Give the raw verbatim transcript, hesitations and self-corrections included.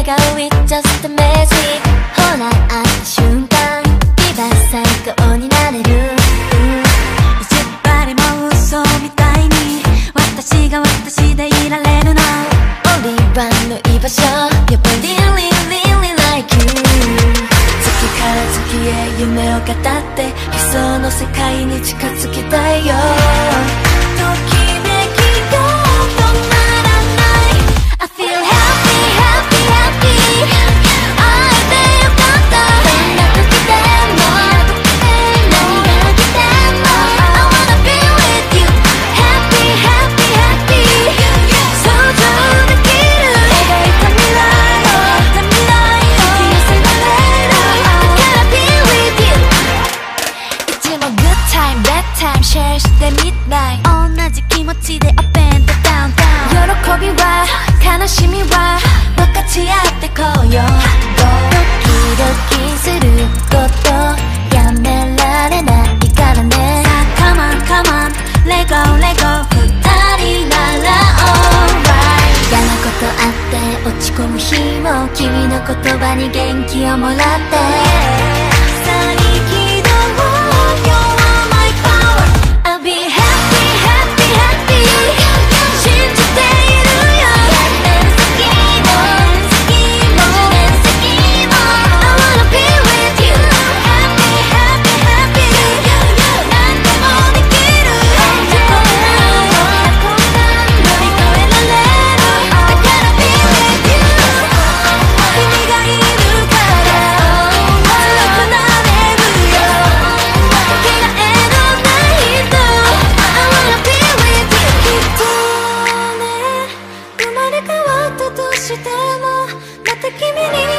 笑顔 It's just a message ほら会った瞬間今最高になれる、うん、 意地張りも嘘みたいに私が私でいられるの Only one の居場所 You're really really like you 月から月へ夢を語って理想の世界に近づきたいよ同じ気持ちで Up and down down 喜びは悲しみは分かち合ってこうよドキドキすることやめられないからねさあ Come on come on Let go let go 二人なら Alright 嫌なことあって落ち込む日も君の言葉に元気をもらって再起動してもまた君に